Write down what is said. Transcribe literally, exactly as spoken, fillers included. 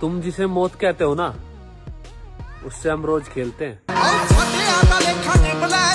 तुम जिसे मौत कहते हो ना, उससे हम रोज खेलते हैं।